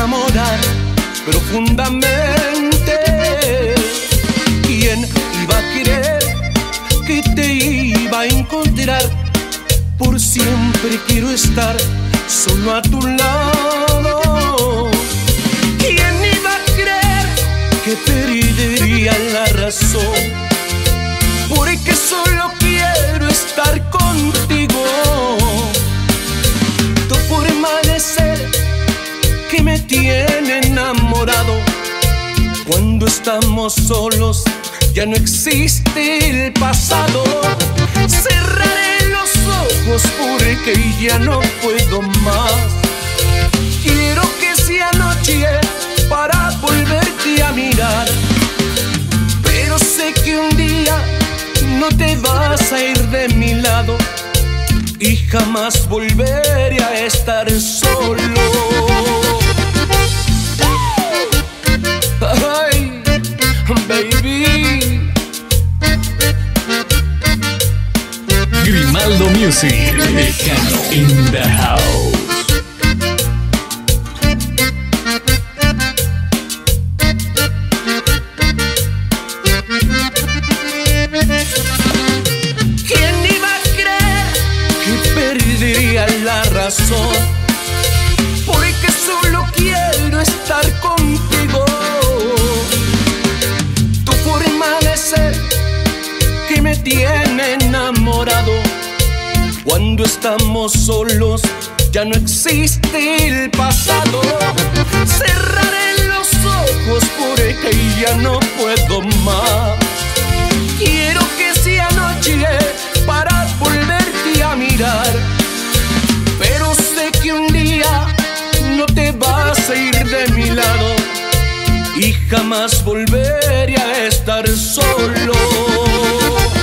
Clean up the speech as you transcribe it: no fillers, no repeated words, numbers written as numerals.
enamorar profundamente. ¿Quién iba a creer que te iba a encontrar? Por siempre quiero estar solo a tu lado. ¿Quién iba a creer que perdería la razón? Porque solo quiero estar contigo. Tu forma de ser que me tiene enamorado. Cuando estamos solos ya no existe el pasado. Cerraré los ojos porque ya no puedo más. Quiero que sea noche para volverte a mirar, pero sé que un día no te vas a ir de mi lado y jamás volveré a estar solo. Ay, baby. Grimaldo Music, Mexicano in the house. ¿Quién iba a creer que perdería la razón? Porque solo quiero estar contigo. Tu forma de ser que me tiene enamorado. Cuando estamos solos ya no existe el pasado. Cerraré los ojos porque ya no puedo más. Quiero que sea noche para volverte a mirar, pero sé que un día no te vas a ir de mi lado y jamás volveré a estar solo.